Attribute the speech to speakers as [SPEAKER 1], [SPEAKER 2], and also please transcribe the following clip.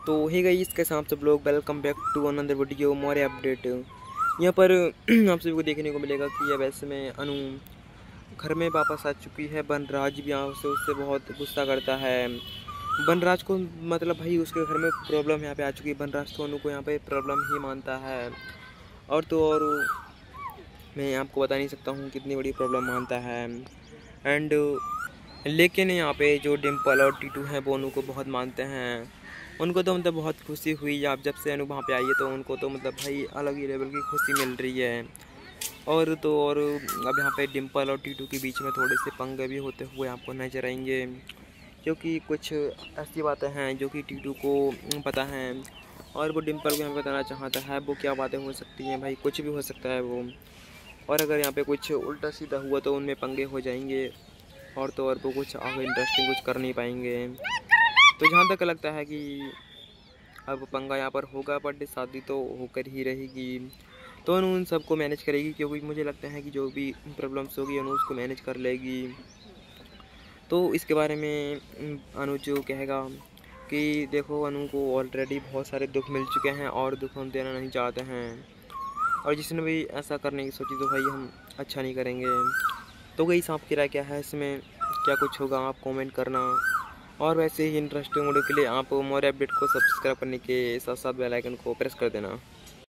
[SPEAKER 1] तो hey guys, कैसे आप सब लोग, welcome back to another video more update. यहाँ पर आप सभी को देखने को मिलेगा कि अब ऐसे में अनु घर में वापस आ चुकी है। बनराज भी यहाँ से उससे बहुत गुस्सा करता है। बनराज को मतलब भाई उसके घर में प्रॉब्लम यहाँ पे आ चुकी है। बनराज तो अनु को यहाँ पे प्रॉब्लम ही मानता है, और तो और मैं आपको बता नहीं सकता हूँ कितनी बड़ी प्रॉब्लम मानता है। एंड लेकिन यहाँ पे जो डिम्पल और टीटू हैं वो अनु को बहुत मानते हैं। उनको तो मतलब बहुत खुशी हुई आप जब से अनु वहाँ पे आई है, तो उनको तो मतलब भाई अलग ही लेवल की खुशी मिल रही है। और तो और अब यहाँ पे डिम्पल और टीटू के बीच में थोड़े से पंगे भी होते हुए आपको नजर आएंगे, क्योंकि कुछ ऐसी बातें हैं जो कि टीटू को पता है और वो डिम्पल को हमें बताना चाहता है। वो क्या बातें हो सकती हैं भाई, कुछ भी हो सकता है वो। और अगर यहाँ पे कुछ उल्टा सीधा हुआ तो उनमें पंगे हो जाएंगे, और तो और वो कुछ आगे इंटरेस्टिंग कुछ कर नहीं पाएंगे। तो जहाँ तक लगता है कि अब पंगा यहाँ पर होगा, बट शादी तो होकर ही रहेगी। तो अनु उन सबको मैनेज करेगी, क्योंकि मुझे लगता है कि जो भी प्रॉब्लम्स होगी अनु उसको मैनेज कर लेगी। तो इसके बारे में अनु जो कहेगा कि देखो, अनु को ऑलरेडी बहुत सारे दुख मिल चुके हैं और दुख हम देना नहीं चाहते हैं, और जिसने भी ऐसा करने की सोची तो भाई हम अच्छा नहीं करेंगे। तो गई आपकी राय क्या है इसमें, क्या कुछ होगा आप कमेंट करना। और वैसे ही इंटरेस्टिंग वीडियो के लिए आप मोर अपडेट को सब्सक्राइब करने के साथ साथ बेल आइकन को प्रेस कर देना।